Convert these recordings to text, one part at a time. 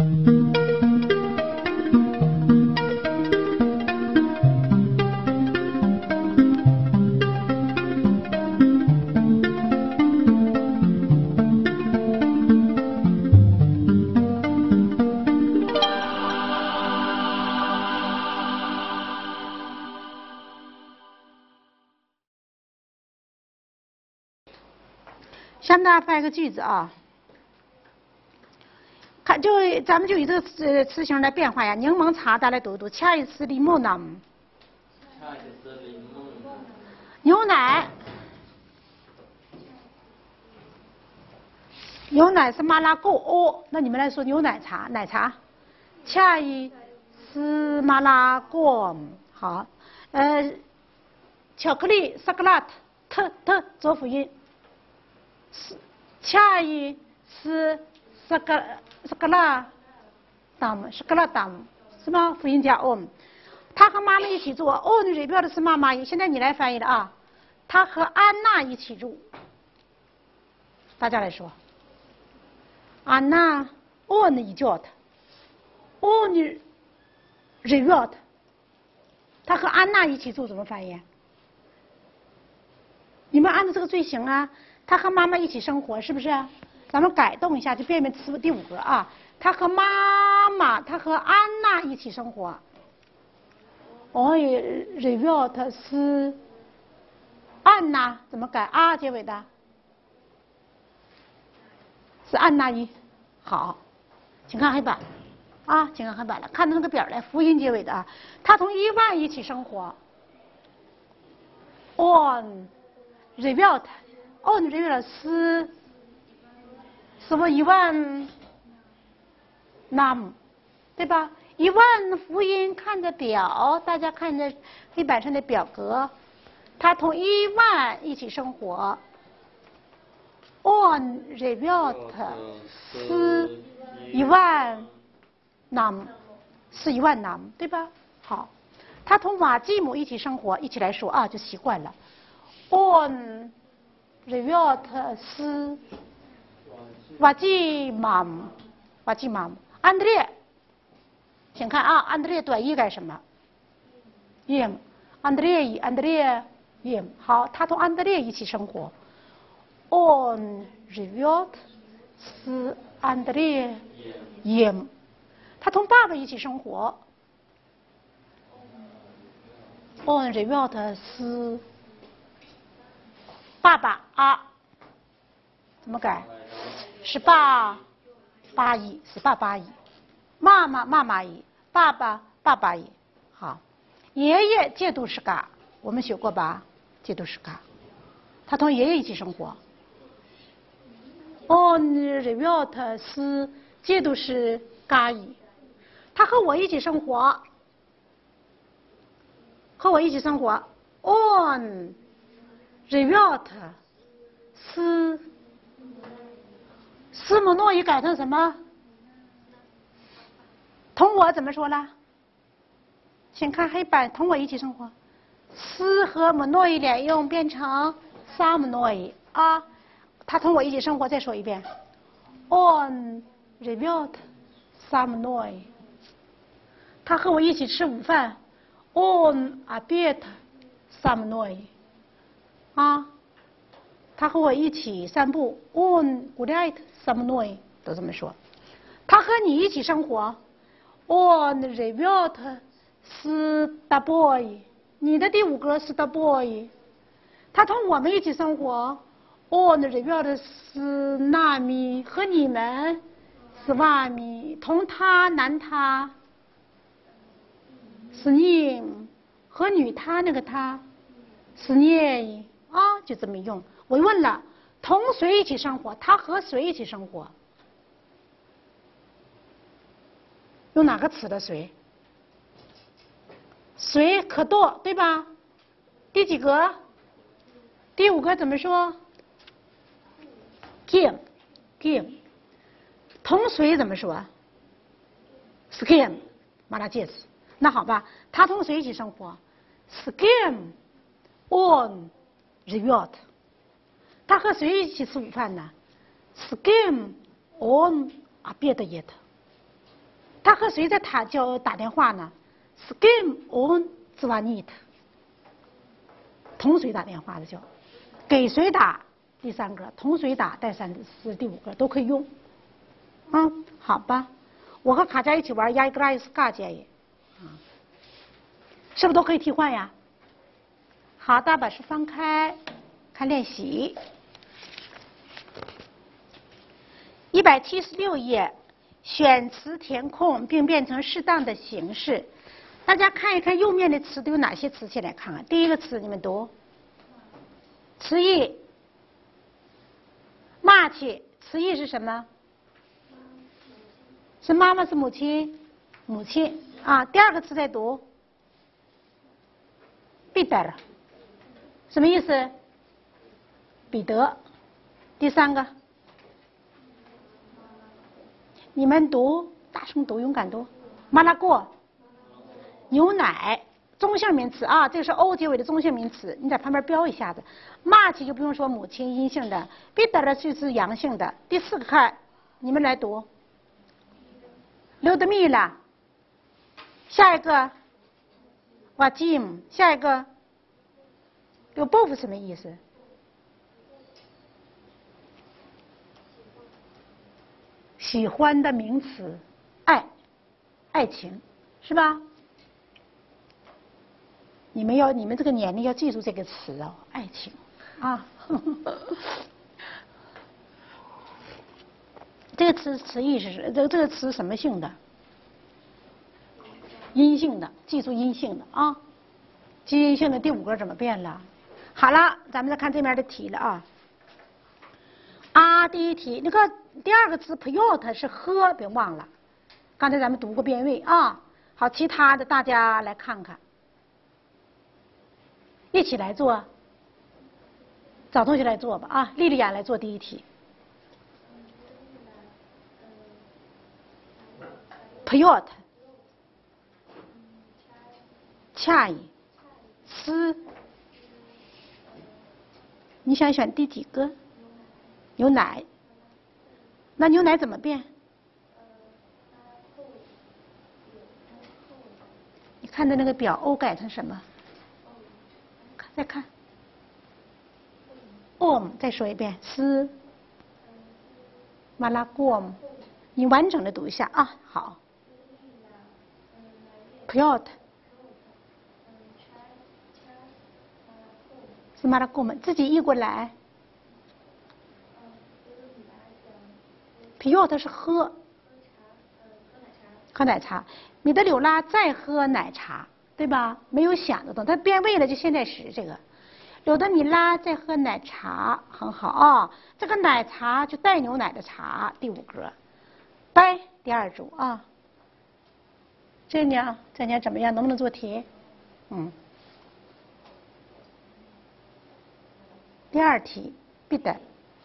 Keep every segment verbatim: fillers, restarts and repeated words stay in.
下面大家翻一个句子啊，看就咱们就以这个词词形来变化呀。柠檬茶，大家来读一读。恰伊斯利莫纳姆。牛奶，牛奶是马拉够哦，那你们来说牛奶茶，奶茶。恰伊斯马拉够好，呃，巧克力萨格拉特特特做辅音。恰伊是斯格斯格拉达姆，斯格拉达姆是吗？辅音加 om， 他和妈妈一起住。on 里边的是妈妈，现在你来翻译了啊。他和安娜一起住，大家来说。安娜 on 一叫他 on 里边的，他和安娜一起住怎么翻译？你们按照这个句型啊。他和妈妈一起生活，是不是？咱们改动一下，就变变词第五个啊。他和妈妈，他和安娜一起生活。哦，里边他是安娜，怎么改啊结尾的？是安娜一。好，请看黑板啊，请看黑板了，看那个表来，辅音结尾的啊。他同伊万一起生活。on 里边他。哦，你这个是是不一万那么，对吧？一万辅音看着表，大家看着黑板上的表格，他同一万一起生活。on 这表它是一万那么，是一万那么，对吧？好，他同瓦继姆一起生活，一起来说啊，就习惯了。on Reviot 是瓦基妈姆，瓦基妈姆。安德烈，请看啊，安德烈短译改什么 ？im， 安德烈伊，安德烈 im。好，他同安德烈一起生活。on Reviot 是安德烈 im， 他同爸爸一起生活。on Reviot 是。爸爸啊，怎么改？十八八一，十八八一。妈妈妈妈一，爸爸爸爸一。好，爷爷戒毒是嘎，我们学过吧？戒毒是嘎，他同爷爷一起生活。哦，里边他是戒毒是嘎一，他和我一起生活，和我一起生活。on Reviot 是斯姆诺伊改成什么？同我怎么说了？请看黑板，同我一起生活。斯和姆诺伊连用变成萨姆诺伊啊，他同我一起生活。再说一遍 ，on Reviot 萨姆诺伊，他和我一起吃午饭 ，on обед萨姆诺伊。啊，他和我一起散步 on гуляет со мной 都这么说。他和你一起生活 on живет с тобой， 你的第五个是 тобой。他同我们一起生活 on живет с нами， 和你们с вами， 同他男他 с ним， 和女他那个他 с ней。啊，就这么用。我问了，同谁一起生活？他和谁一起生活？用哪个词的谁？谁可多，对吧？第几个？第五个怎么说 ？Kim Kim。同谁怎么说 ？S Kim 马拉介词。那好吧，他同谁一起生活 ？S Kim on Reviot， 他和谁一起吃午饭呢 ？S Kim on обедает。 他和谁在打交打电话呢 ？Skim on zvanit， 同谁打电话的叫，给谁打第三个，同谁打第三是第五个都可以用。嗯，好吧，我和卡佳一起玩压一个拉一斯嘎建议，啊，是不是都可以替换呀？好，大家把书翻开，看练习。一百七十六页，选词填空并变成适当的形式。大家看一看右面的词都有哪些词？先来看看。第一个词你们读，词义，骂气，词义是什么？是妈妈是母亲，母亲啊。第二个词在读，彼得，什么意思？彼得。第三个。你们读，大声读，勇敢读。麻辣锅，牛奶，中性名词啊，这个是 o 结尾的中性名词，你在旁边标一下子。骂起就不用说母亲阴性的，彼得的是阳性的。第四个看，你们来读。刘德密了，下一个，瓦吉姆，下一个，有 both 什么意思？喜欢的名词，爱，爱情，是吧？你们要，你们这个年龄要记住这个词哦，爱情啊。这个词词义是这个这个词什么性的？阴性的，记住阴性的啊。基因性的第五个怎么变了？好了，咱们再看这面的题了啊。啊，第一题，那个第二个词 put 是喝，别忘了，刚才咱们读过变位啊。好，其他的大家来看看，一起来做，找同学来做吧啊。莉莉娅来做第一题。put， 恰意，思，你想选第几个？牛奶，那牛奶怎么变？你看的那个表 o 改成什么？再看 om， 再说一遍，思，马拉过姆，你完整的读一下啊。好 ，put 是马拉过姆，自己译过来。put 是喝，喝奶茶。米德柳拉在喝奶茶，对吧？没有想得动，它变位了就现在时这个。柳德米拉在喝奶茶，很好啊。这个奶茶就带牛奶的茶，第五格。掰第二组啊。这样这样怎么样？能不能做题？嗯。第二题，必得。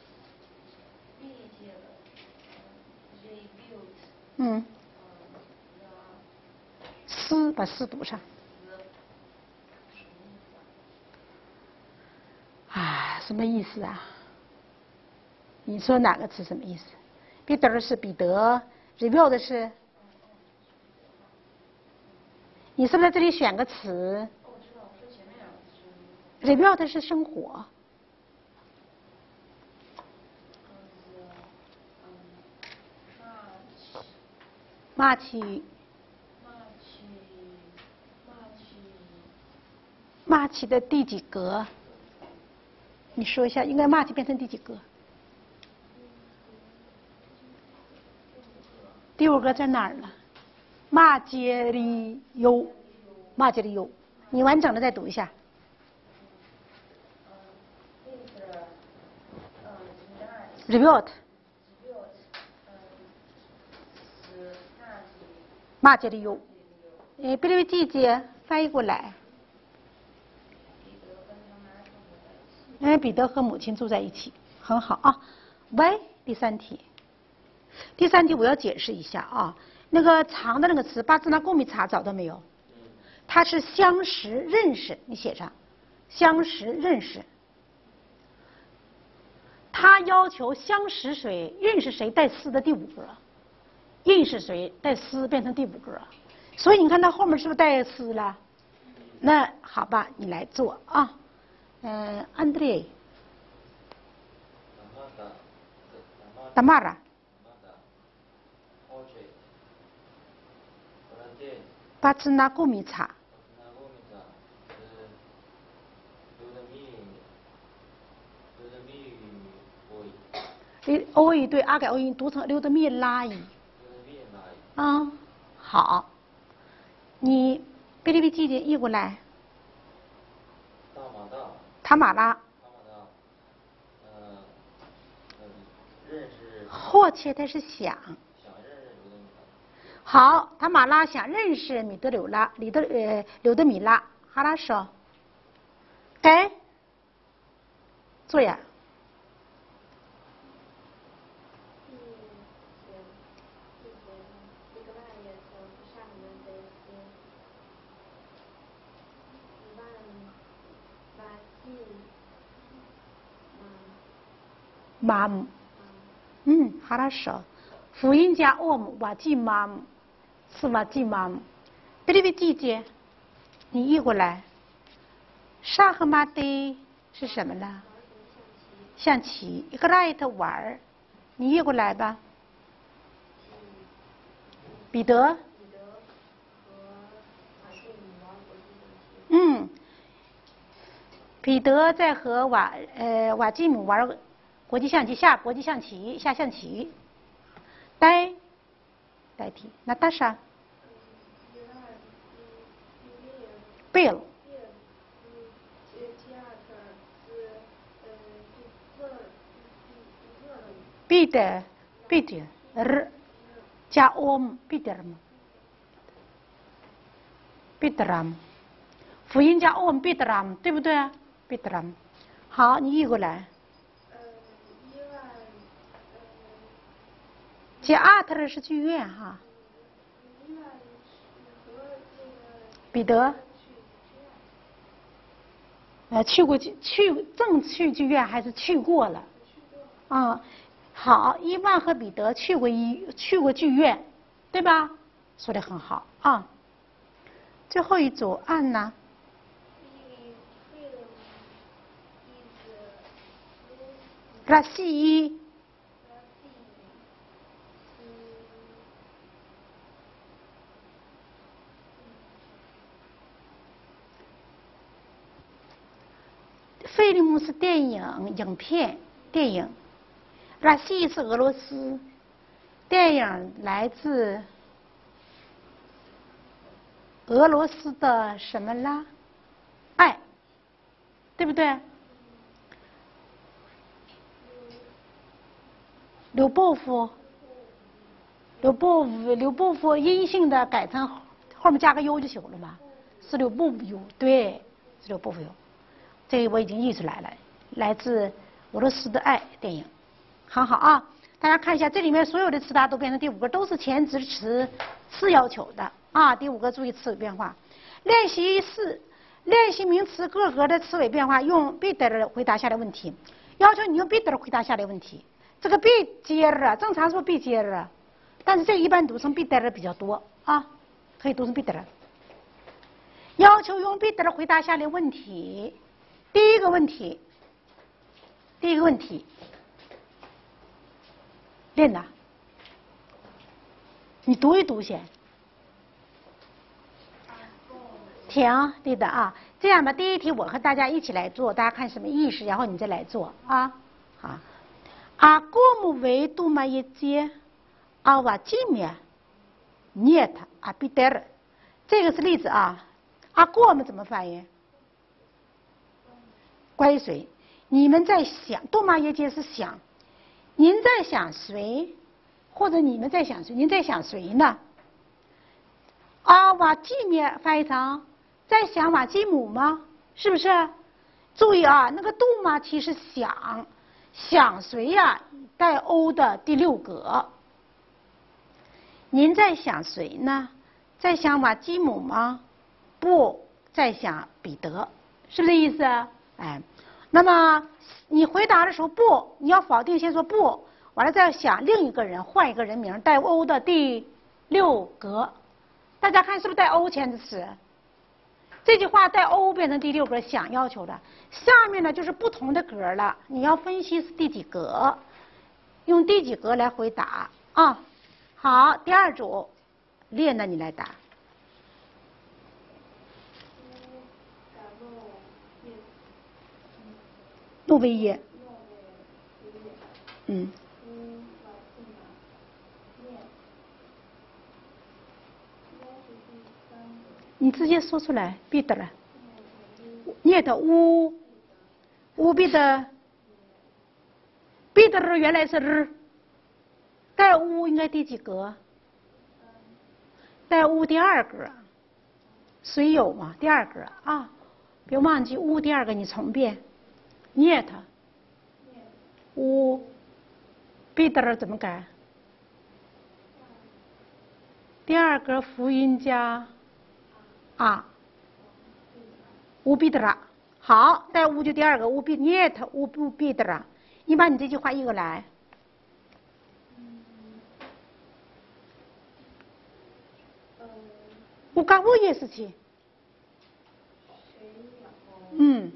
嗯，思把思读上。啊，什么意思啊？你说哪个词什么意思？彼得是彼得 ，review 的是，你是不是在这里选个词 ？review 的是生活。骂起，骂起的第几格？你说一下，应该骂起变成第几格？第五个在哪儿了？骂街里有，骂街里有，你完整的再读一下。report。骂街里有，呃，别的季节翻译过来。哎，彼得和母亲住在一起，很好啊。Y 第三题，第三题我要解释一下啊。那个长的那个词巴兹纳贡米查找到没有？它是相识认识，你写上，相识认识。他要求相识谁认识谁带思的第五格。 印是谁带思变成第五个，所以你看它后面是不是带思了？那好吧，你来做啊。嗯，安德烈。Tamara。Patsnagomica。欧一对阿改欧音读成刘德密拉伊。啊，好，你哔哩哔哩的译过来。塔马拉。迫切的是想。好，塔马拉想认识米德柳拉，里德呃刘德米拉，哈拉说，该做呀。妈姆，嗯，哈拉说，辅音加 om 瓦季妈姆，是瓦季妈姆。哔哩哔哩姐，你译过来。沙和马的是什么呢？象棋。一个 right 玩儿，你译过来吧。彼得。嗯，彼得在和瓦呃瓦基姆玩国际象棋，下国际象棋，下象棋。代代替，娜塔莎。Bill。彼得，彼得，儿加 om 彼得吗？彼得람，辅音加 om 彼得람，对不对？彼得람。好，你译过来。Theater 是剧院哈。彼得。呃，去过去去正去剧院还是去过了？啊、嗯，好，伊万和彼得去过医去过剧院，对吧？说得很好啊。最后一组按呢？拉西伊。菲利姆是电影影片电影，拉西是俄罗斯电影，来自俄罗斯的什么啦？爱，对不对？刘伯夫，刘伯夫，刘伯夫阴性的改成后面加个 u 就行了嘛？是刘伯夫 u， 对，是刘伯夫 u。这个我已经译出来了，来自俄罗斯的爱电影，很好啊！大家看一下，这里面所有的词大都变成第五个，都是前置词次要求的啊。第五个注意词尾变化。练习四，练习名词各格的词尾变化，用 bitte 回答下列问题。要求你用 bitte 回答下列问题。这个 bitte 啊，正常说 bitte 啊，但是这个一般读成 bitte 比较多啊，可以读成 bitte。要求用 bitte 回答下列问题。第一个问题，第一个问题，练呐，你读一读先。停，对的啊。这样吧，第一题我和大家一起来做，大家看什么意识，然后你再来做啊。好。啊，como ve tu maietie a vacimia niet a bitter， 这个是例子啊。啊，como 怎么翻译？关于谁？你们在想，杜马耶街是想，您在想谁，或者你们在想谁？您在想谁呢？啊，瓦基米翻译成在想瓦基姆吗？是不是？注意啊，那个杜马其实想想谁呀？带 o 的第六格。您在想谁呢？在想瓦基姆吗？不，在想彼得，是不是这意思？哎，那么你回答的时候不，你要否定先说不， 完了再想另一个人换一个人名带 O 的第六格，大家看是不是带 O 前置词？这句话带 O 变成第六格，想要求的。下面呢就是不同的格了，你要分析是第几格，用第几格来回答啊。好，第二组，列呢你来答。诺维耶。嗯。你直接说出来，彼得了。念的乌，乌彼得，彼得儿原来是日，带乌应该第几格？带乌第二格，虽有嘛，第二格啊，别忘记乌第二个你重变，念它，乌，彼得儿怎么改？第二个辅音加。啊，乌比德拉，好，带乌就第二个乌比涅特乌不比德拉，你把你这句话译过来。乌嘎乌也是去。嗯。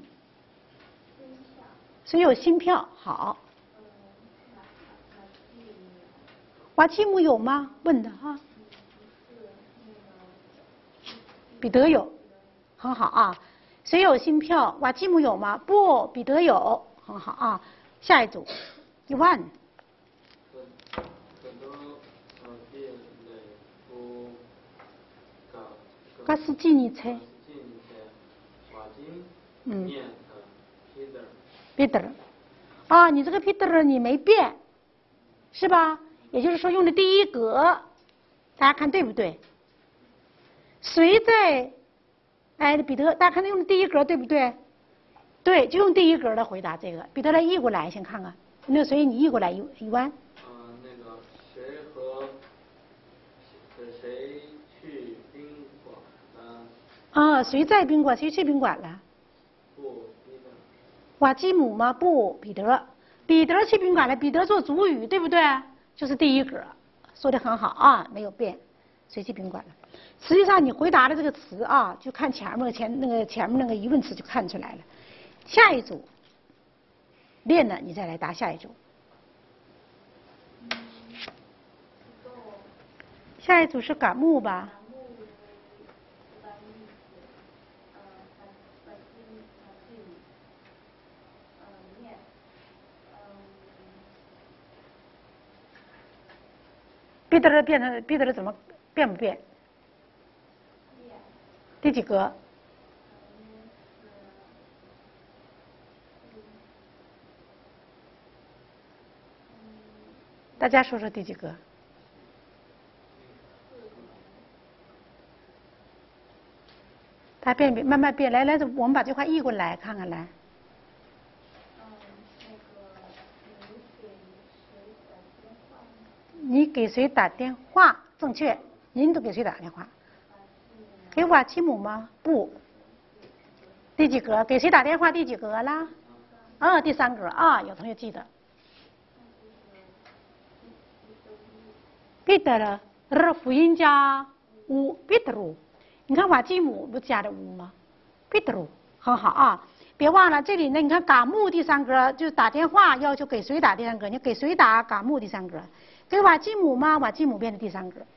谁有心票？好。瓦基姆有吗？问的哈。彼得有，很好啊。谁有新票？瓦基姆有吗？不，彼得有，很好啊。下一组，一万。嘎斯基尼猜。嗯。彼得，啊，你这个彼得你没变，是吧？也就是说用的第一格，大家看对不对？谁在？哎，彼得，大家看他用的第一格对不对？对，就用第一格来回答这个。彼得来译过来，先看看。那个谁，你译过来一一万。 嗯，那个谁和谁去宾馆了？ 啊，谁在宾馆？谁去宾馆了？ 不，彼得。 瓦基姆吗？不，彼得。彼得去宾馆了。彼得做主语，对不对？就是第一格，说的很好啊，没有变。谁去宾馆了？实际上你回答的这个词啊，就看前面前那个前面那个疑问词就看出来了。下一组练了，你再来答下一组。下一组是感目吧？彼得变成彼得怎么变不变？第几格？大家说说第几格？它变变慢慢变，来来，我们把这话译过来看看来。你给谁打电话？正确，您都给谁打电话？给瓦基姆吗？不。第几格？给谁打电话？第几格啦？啊，第三格啊，有同学记得。彼得了，儿辅音加乌，彼得鲁。你看瓦基姆不加的乌吗？彼得鲁，很好啊。别忘了这里呢，你看嘎木第三格就是打电话要求给谁打第三格，你给谁打嘎木第三格，给瓦基姆吗？瓦基姆变成第三格。